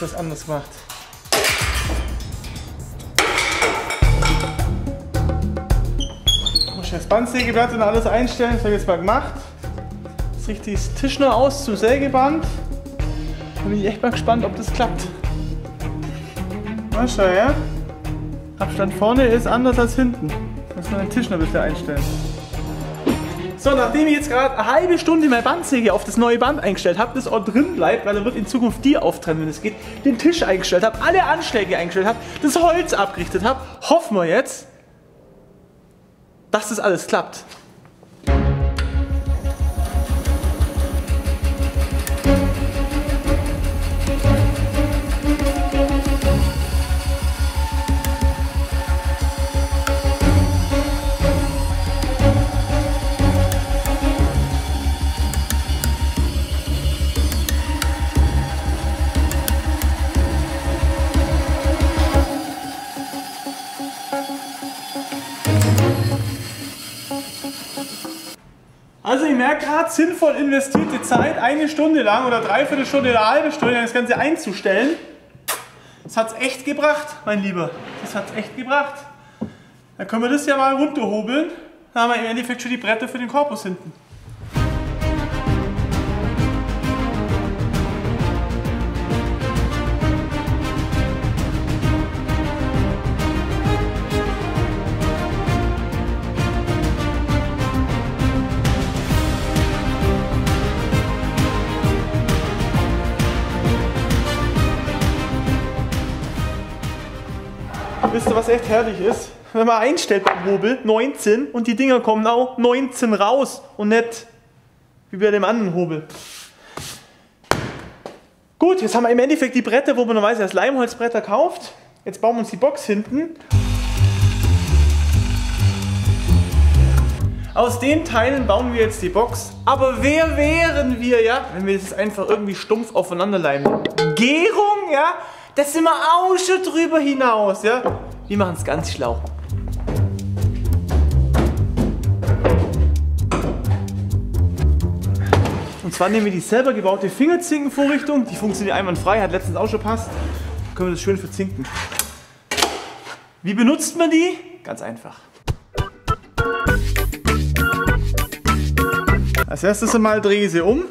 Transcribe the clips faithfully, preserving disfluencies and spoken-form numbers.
was anderes gemacht. Muss ich das Bandsägeblatt und alles einstellen, das habe ich jetzt mal gemacht. Jetzt richte ich das Tischner aus zum Sägeband. Da bin ich echt mal gespannt, ob das klappt. Na, schau her. Abstand vorne ist anders als hinten. Muss man den Tischner ein bisschen einstellen. So, nachdem ich jetzt gerade eine halbe Stunde meine Bandsäge auf das neue Band eingestellt habe, das auch drin bleibt, weil er wird in Zukunft die auftrennen, wenn es geht, den Tisch eingestellt habe, alle Anschläge eingestellt habe, das Holz abgerichtet habe, hoffen wir jetzt, dass das alles klappt. Also ich merke gerade, sinnvoll investierte Zeit, eine Stunde lang oder dreiviertel Stunde oder eine halbe Stunde das Ganze einzustellen. Das hat es echt gebracht, mein Lieber. Das hat es echt gebracht. Dann können wir das ja mal runterhobeln. Dann haben wir im Endeffekt schon die Bretter für den Korpus hinten. Wisst ihr, was echt herrlich ist? Wenn man einstellt beim Hobel neunzehn und die Dinger kommen auch neunzehn raus und nicht wie bei dem anderen Hobel. Gut, jetzt haben wir im Endeffekt die Bretter, wo man normalerweise als Leimholzbretter kauft. Jetzt bauen wir uns die Box hinten. Aus den Teilen bauen wir jetzt die Box. Aber wer wären wir, ja, wenn wir das einfach irgendwie stumpf aufeinander leimen? Gärung, ja? Das sind wir auch schon drüber hinaus, ja? Wir machen es ganz schlau. Und zwar nehmen wir die selber gebaute Fingerzinkenvorrichtung. Die funktioniert einwandfrei, hat letztens auch schon passt. Dann können wir das schön verzinken. Wie benutzt man die? Ganz einfach. Als erstes einmal drehe ich sie um.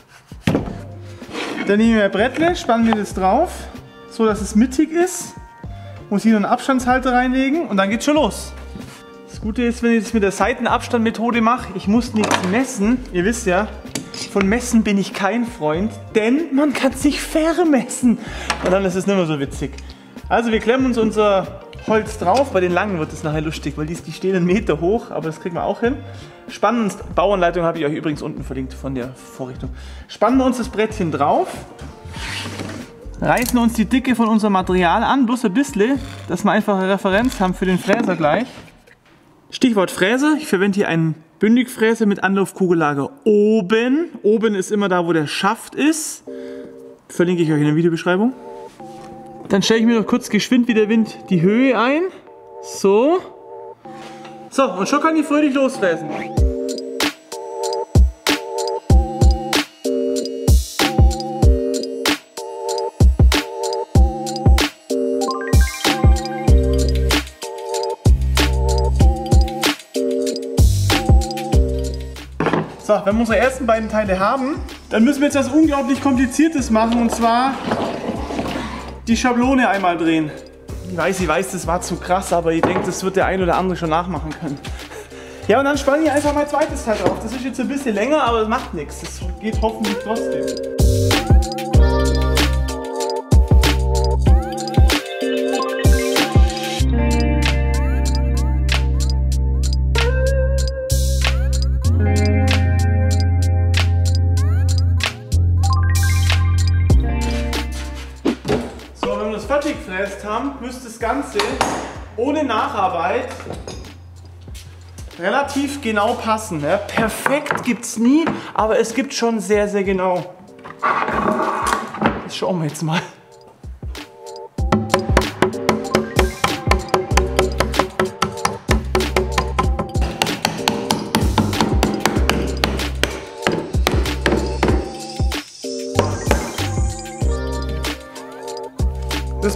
Dann nehmen wir ein Brettle, spannen wir das drauf, so dass es mittig ist. Muss hier noch einen Abstandshalter reinlegen und dann geht's schon los. Das Gute ist, wenn ich das mit der Seitenabstandmethode mache, ich muss nichts messen. Ihr wisst ja, von Messen bin ich kein Freund, denn man kann sich vermessen. Und dann ist es nicht mehr so witzig. Also wir klemmen uns unser Holz drauf. Bei den langen wird es nachher lustig, weil die, die stehen einen Meter hoch, aber das kriegen wir auch hin. Spannen uns, Bauanleitung habe ich euch übrigens unten verlinkt von der Vorrichtung. Spannen wir uns das Brettchen drauf. Reißen uns die Dicke von unserem Material an, bloß ein bisschen, dass wir einfach eine Referenz haben für den Fräser gleich. Stichwort Fräser, ich verwende hier einen Bündigfräser mit Anlaufkugellager oben. Oben ist immer da, wo der Schaft ist. Verlinke ich euch in der Videobeschreibung. Dann stelle ich mir noch kurz geschwind wie der Wind die Höhe ein. So. So, und schon kann ich fröhlich losfräsen. So, wenn wir unsere ersten beiden Teile haben, dann müssen wir jetzt was unglaublich Kompliziertes machen, und zwar die Schablone einmal drehen. Ich weiß, ich weiß, das war zu krass, aber ich denke, das wird der ein oder andere schon nachmachen können. Ja, und dann spanne ich einfach mein zweites Teil drauf. Das ist jetzt ein bisschen länger, aber das macht nichts. Das geht hoffentlich trotzdem. Fertig gefräst haben, müsste das Ganze ohne Nacharbeit relativ genau passen. Ja, perfekt gibt es nie, aber es gibt schon sehr, sehr genau. Das schauen wir jetzt mal.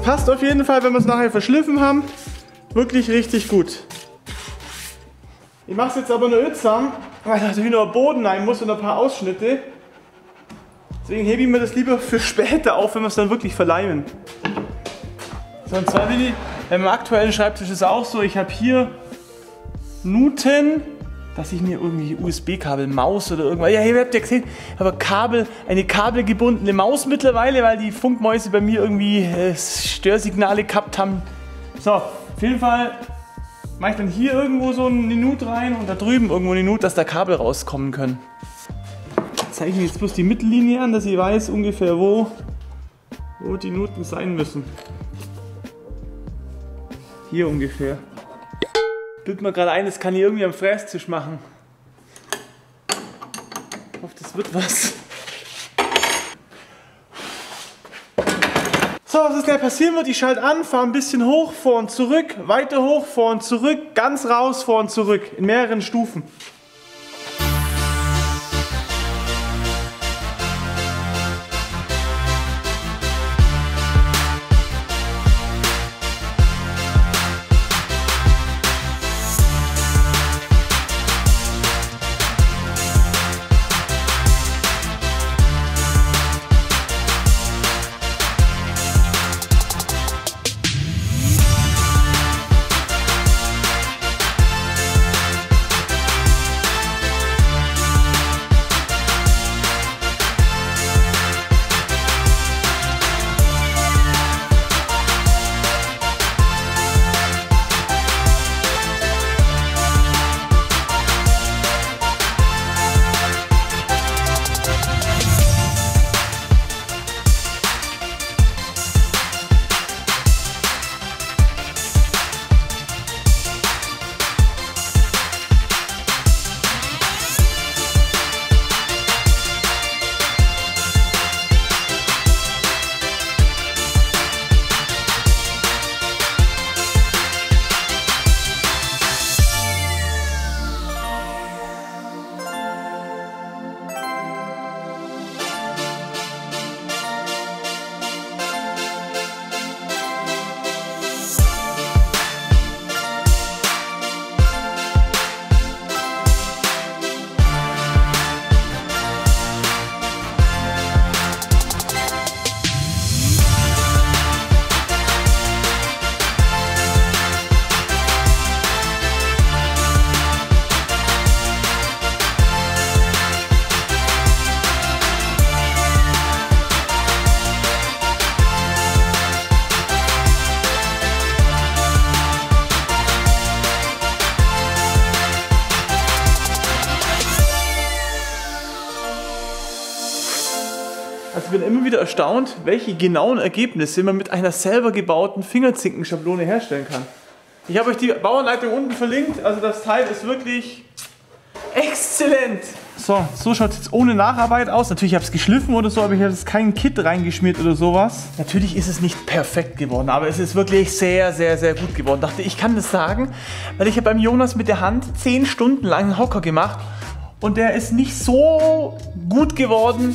das passt auf jeden Fall, wenn wir es nachher verschliffen haben. Wirklich richtig gut. Ich mache es jetzt aber nur ötsam, weil natürlich noch Boden rein muss und ein paar Ausschnitte. Deswegen hebe ich mir das lieber für später auf, wenn wir es dann wirklich verleimen. So, und zwar will ich, bei meinem aktuellen Schreibtisch ist es auch so, ich habe hier Nuten, dass ich mir irgendwie U S B-Kabel, Maus oder irgendwas. Ja, ihr habt ja gesehen, aber Kabel, eine kabelgebundene Maus mittlerweile, weil die Funkmäuse bei mir irgendwie äh, Störsignale gehabt haben. So, auf jeden Fall mache ich dann hier irgendwo so eine Nut rein und da drüben irgendwo eine Nut, dass da Kabel rauskommen können. Ich zeige mir jetzt bloß die Mittellinie an, dass ich weiß ungefähr, wo, wo die Nuten sein müssen. Hier ungefähr. Bild mir gerade ein, das kann ich irgendwie am Frästisch machen. Ich hoffe, das wird was. So, was jetzt gleich passieren wird, ich schalte an, fahre ein bisschen hoch, vor und zurück, weiter hoch, vor und zurück, ganz raus, vor und zurück, in mehreren Stufen. Also ich bin immer wieder erstaunt, welche genauen Ergebnisse man mit einer selber gebauten Fingerzinkenschablone herstellen kann. Ich habe euch die Bauanleitung unten verlinkt, also das Teil ist wirklich exzellent. So, so schaut es jetzt ohne Nacharbeit aus. Natürlich habe ich es geschliffen oder so, aber ich habe jetzt kein Kit reingeschmiert oder sowas. Natürlich ist es nicht perfekt geworden, aber es ist wirklich sehr, sehr, sehr gut geworden. Ich dachte, ich kann das sagen, weil ich habe beim Jonas mit der Hand zehn Stunden lang einen Hocker gemacht und der ist nicht so gut geworden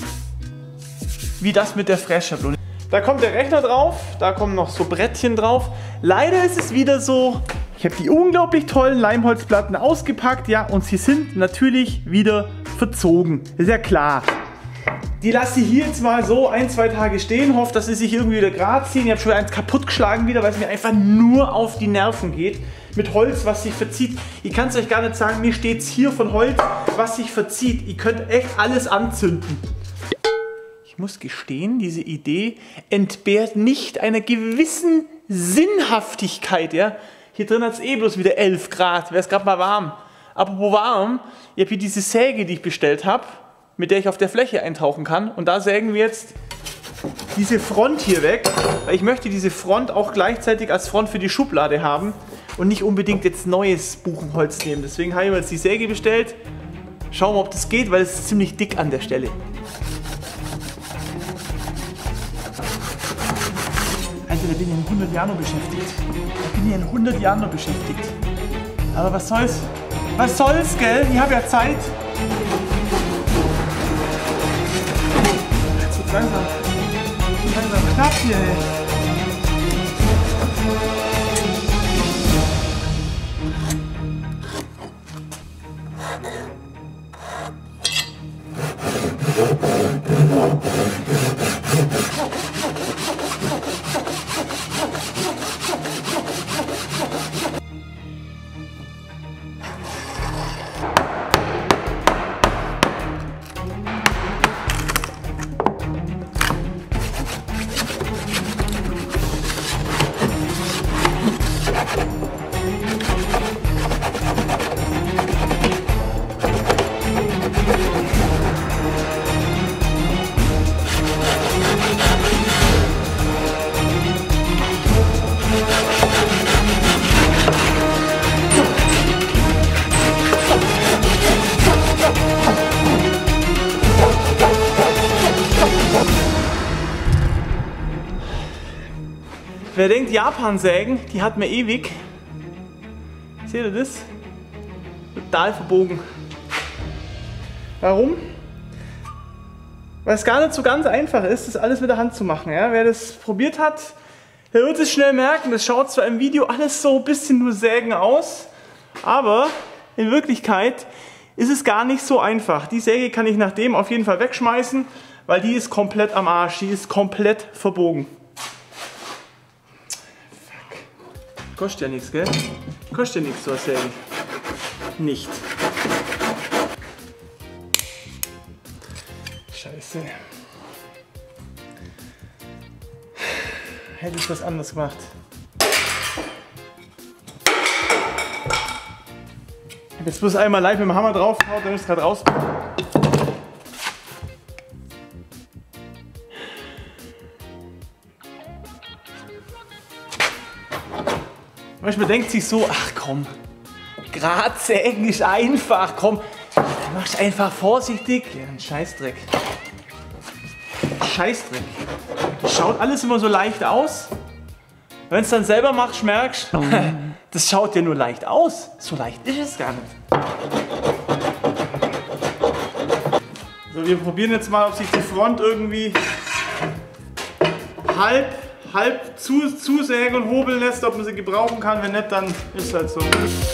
wie das mit der Frässchablone. Da kommt der Rechner drauf, da kommen noch so Brettchen drauf. Leider ist es wieder so, ich habe die unglaublich tollen Leimholzplatten ausgepackt, ja, und sie sind natürlich wieder verzogen. Ist ja klar. Die lasse ich hier jetzt mal so ein, zwei Tage stehen, hoffe, dass sie sich irgendwie wieder gerade ziehen. Ich habe schon eins kaputt geschlagen wieder, weil es mir einfach nur auf die Nerven geht. Mit Holz, was sich verzieht. Ich kann es euch gar nicht sagen, mir steht es hier von Holz, was sich verzieht. Ihr könnt echt alles anzünden. Ich muss gestehen, diese Idee entbehrt nicht einer gewissen Sinnhaftigkeit. Ja? Hier drin hat es eh bloß wieder elf Grad, wäre es gerade mal warm. Apropos warm, ich habe hier diese Säge, die ich bestellt habe, mit der ich auf der Fläche eintauchen kann. Und da sägen wir jetzt diese Front hier weg, weil ich möchte diese Front auch gleichzeitig als Front für die Schublade haben und nicht unbedingt jetzt neues Buchenholz nehmen. Deswegen habe ich mir jetzt die Säge bestellt. Schauen wir, ob das geht, weil es ist ziemlich dick an der Stelle. Alter, da bin ich in hundert Jahren noch beschäftigt. Da bin ich in hundert Jahren noch beschäftigt. Aber was soll's? Was soll's, gell? Ich habe ja Zeit. Jetzt wird's langsam, langsam knapp hier, ey. Wer denkt, Japan-Sägen, die hat man ewig. Seht ihr das? Total verbogen. Warum? Weil es gar nicht so ganz einfach ist, das alles mit der Hand zu machen. Ja? Wer das probiert hat, der wird es schnell merken. Das schaut zwar im Video alles so ein bisschen nur Sägen aus, aber in Wirklichkeit ist es gar nicht so einfach. Die Säge kann ich nach dem auf jeden Fall wegschmeißen, weil die ist komplett am Arsch. Die ist komplett verbogen. Kostet ja nichts, gell? Kostet ja nichts, so was Sägen. Nicht. Scheiße. Hätte ich was anderes gemacht. Ich hab jetzt bloß einmal live mit dem Hammer draufgehauen, dann ist es gerade raus. Manchmal denkt sich so, ach komm, Gradsägen ist einfach, komm, dann machst du einfach vorsichtig. Ja, ein Scheißdreck. Scheißdreck. Das schaut alles immer so leicht aus. Wenn es dann selber machst, merkst du, das schaut ja nur leicht aus. So leicht ist es gar nicht. So, wir probieren jetzt mal, ob sich die Front irgendwie halb halb zu, zusägen und hobeln lässt, ob man sie gebrauchen kann. Wenn nicht, dann ist es halt so.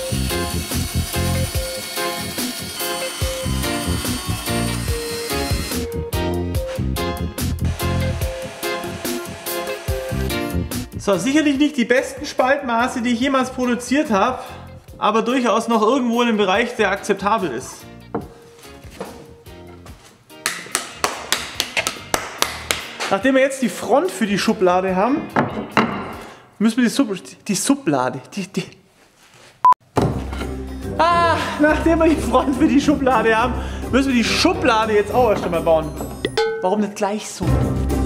So, sicherlich nicht die besten Spaltmaße, die ich jemals produziert habe, aber durchaus noch irgendwo in einem Bereich, der akzeptabel ist. Nachdem wir jetzt die Front für die Schublade haben, müssen wir die, Sub die Schublade, die, die ah, nachdem wir die Front für die Schublade haben, müssen wir die Schublade jetzt auch erst einmal bauen. Warum nicht gleich so?